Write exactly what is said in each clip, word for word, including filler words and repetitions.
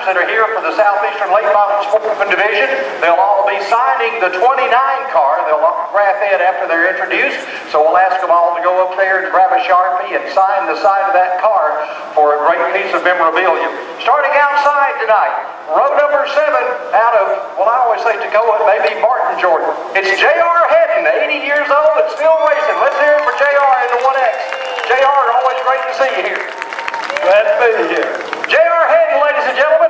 drivers that are here for the Southeastern Late Model Sportsman Division. They'll all be signing the twenty-nine car. They'll autograph it after they're introduced. So we'll ask them all to go up there and grab a Sharpie and sign the side of that car for a great piece of memorabilia. Starting outside tonight, row number seven out of, well, I always say Toccoa, it may be Martin, Georgia. It's J R Hedden, eighty years old and still racing. Let's hear it for J R in the one X. J R, always great to see you here. Glad to be here. J R Hedden, ladies and gentlemen.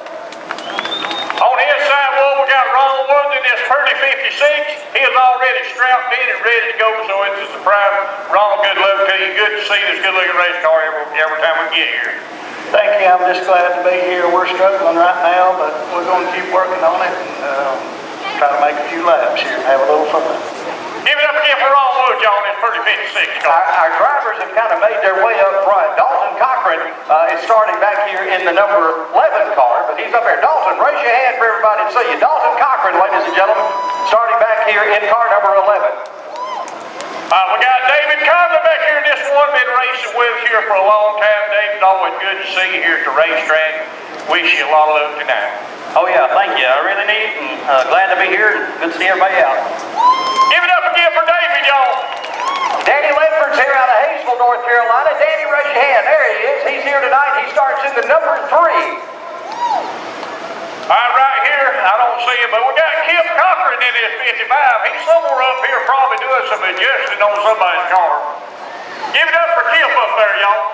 On the inside wall, we got Ron Wood in this thirty fifty-six. He is already strapped in and ready to go, so it's a surprise. Ron, good luck to you. Good to see this good-looking race car every, every time we get here. Thank you. I'm just glad to be here. We're struggling right now, but we're going to keep working on it and uh, try to make a few laps here and have a little fun. Give it up again for Ron Wood, y'all, in this thirty fifty-six car. Our, our drivers have kind of made their way up front. Dalton Cochran uh, is starting back here in the number eleven car, but he's up there. Dalton, raise your hand for everybody to see you. Dalton Cochran, ladies and gentlemen, starting back here in car number eleven. Uh, we got David Conley back here in this one, been racing with us here for a long time. David, always good to see you here at the racetrack. Wish you a lot of luck tonight. Oh yeah, thank you. I really need it, and uh, glad to be here. Good to see everybody out. Give it up again for David, y'all. Danny Ledford's here out of Hayesville, North Carolina. Danny, raise your hand. There he is. He's here tonight. He starts in the number three. All right, right here, I don't see him, but we got Kip Cochran in this fifty-five. He's somewhere up here probably doing some adjusting on somebody's car. Give it up for Kip up there, y'all.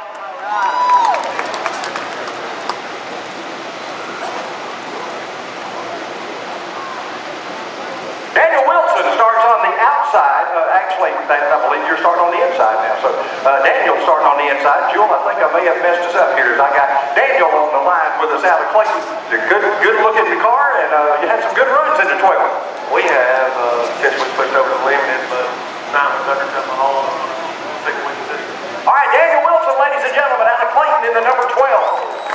Daniel Wilson starts on the outside. Uh, actually, I believe you're starting on the inside now. So uh, Daniel's starting on the inside. Jewel, I think I may have messed us up here as I got Daniel on the line with us out of Clayton. It's a good, good looking car, and uh, you had some good runs in the twelve. We have, uh, since we pushed over the limited, but time was undercoming all six weeks. All right, Daniel Wilson, ladies and gentlemen, out of Clayton in the number twelve.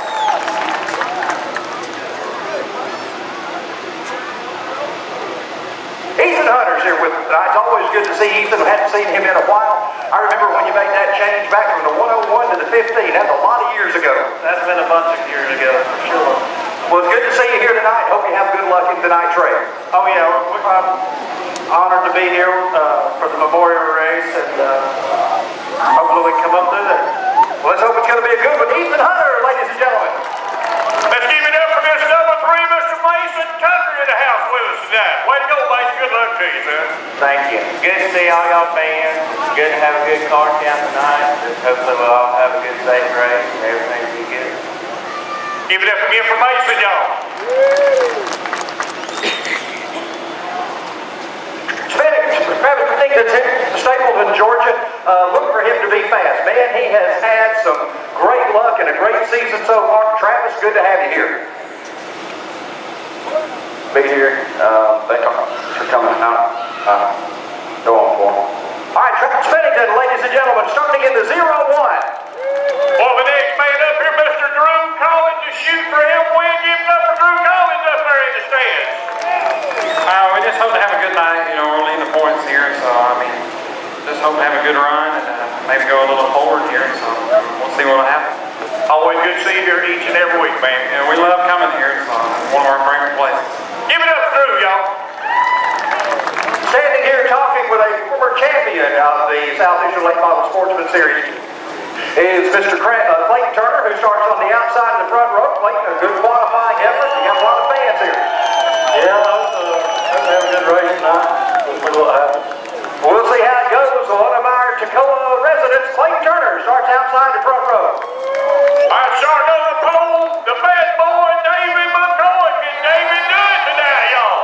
Ethan Hunter's here with us tonight. It's always good to see Ethan. I hadn't seen him in a while. I remember when you made that change back from the one oh one to the fifteen. That's a lot of years ago. That's been a bunch of years ago, for sure. Well, it's good to see you here tonight. Hope you have good luck in tonight's race. Oh, yeah. I'm honored to be here uh, for the memorial race, and uh, hopefully we can come up through there. Well, let's hope it's going to be a good one. Ethan Hunter, ladies and gentlemen. Let's give it up for this number three, Mister Mason Tucker, in the house with us tonight. Way to go, Mason. Good luck to you, man. Thank you. Good to see all y'all fans. Good to have a good car count tonight. Just hopefully we'll all have a good safe race and everything will be good. Give it up again for Mason, y'all. Travis Pennington's in Stapleton, Georgia. Uh, look for him to be fast. Man, he has had some great luck and a great season so far. Travis, good to have you here. Be here. Uh, thank you for coming out. Uh, go on for them. All right, Travis Pennington, ladies and gentlemen, starting in the zero one. Well, the next man up here, Mister Drew Collins, to shoot for him. Win, give it up for Drew Collins up there in the stands. Uh, we just hope to have a good night. You know, we're leading the points here, so I mean, just hope to have a good run and uh, maybe go a little forward here. So we'll see what'll happen. Always good to see you here each and every week, man. You know, we love coming here. So it's one of our favorite places. Give it up for Drew, y'all. Standing here talking with a former champion of the Southeastern Late Model Sportsman Series is Mister Cra uh, Clayton Turner, who starts on the outside in the front row. Clayton, a good qualifying effort. You got a lot of fans here. Yeah, let's uh, have a good race tonight. We'll see what happens. We'll see how it goes. One of our Toccoa residents, Clayton Turner, starts outside the front row. I start on the pole, the bad boy, David McCoy. Can David do it tonight, y'all?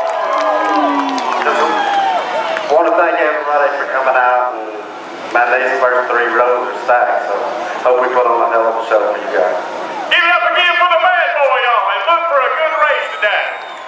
Just want to thank everybody for coming out. And my these first three rows are stacked, so hope we put on a hell of a show for you guys. Give it up again for the bad boy, y'all, and look for a good race tonight.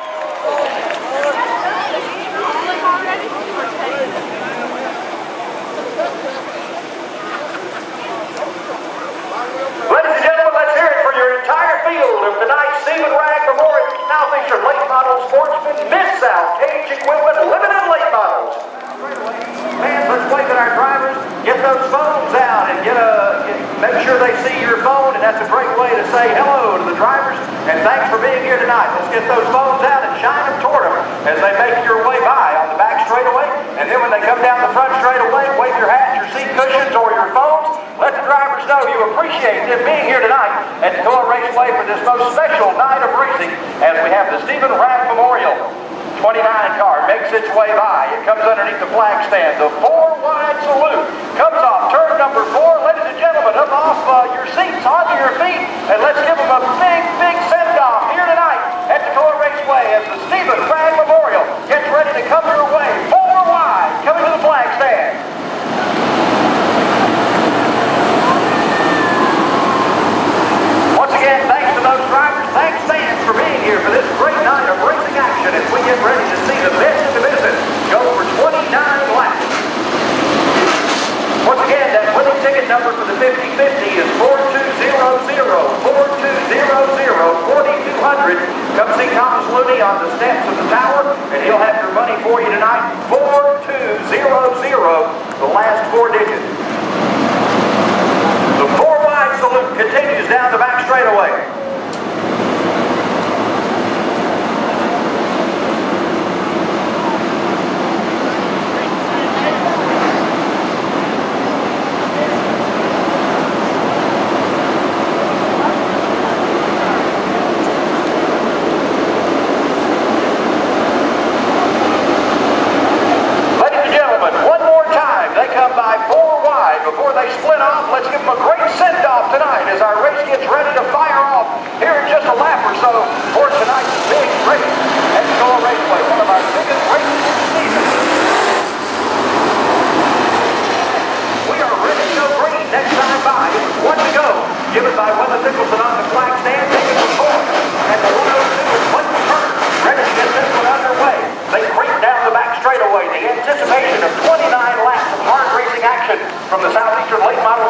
Ladies and gentlemen, let's hear it for your entire field of tonight's Stephen Ragg Memorial Southeastern Late Model Sportsman Mid-South Cage Equipment Limited Late Models. Man, let's wait that our drivers get those phones out and get a get, make sure they see your phone, and that's a great way to say hello to the drivers and thanks for being here tonight. Let's get those phones out and shine them toward them as they make your way by on the back straightaway. And then when they come down the front straightaway, wave your hats, your seat cushions, or your phones. Let the drivers know you appreciate them being here tonight at Toccoa Raceway for this most special night of racing as we have the Stephen Rapp Memorial. twenty-nine car makes its way by. It comes underneath the flag stand. The four wide salute comes off turn number four. Ladies and gentlemen, up off uh, your seats, onto your feet, and let's give them a big, big send-off here tonight at Toccoa Raceway as the Stephen Rapp Memorial gets ready to come your way. Four wide coming to the flag stand. Once again, thanks to those drivers. Thanks, fans, for being here for this great night of racing action as we get ready to see the best in the business go for twenty-nine laps. Once again, that winning ticket number for the fifty fifty is four two zero zero, four two zero zero, four two zero zero. Come see Thomas Looney on the steps of the tower, and he'll have your money for you tonight. four two zero zero, the last four digits. The four wide salute continues down the back straightaway. Before they split off, let's give them a great send-off tonight as our race gets ready to fire off here in just a lap or so for tonight's big race at Toccoa Raceway, one of our biggest races of the season. We are ready to go green next time by. It was one to go, given by Willa Nicholson on the flag stand, taking the four, and the one oh two is Clinton Turner, ready to get this one underway. They creep down the back straightaway. The anticipation of twenty-nine laps of hard racing action from the Southeastern Late Model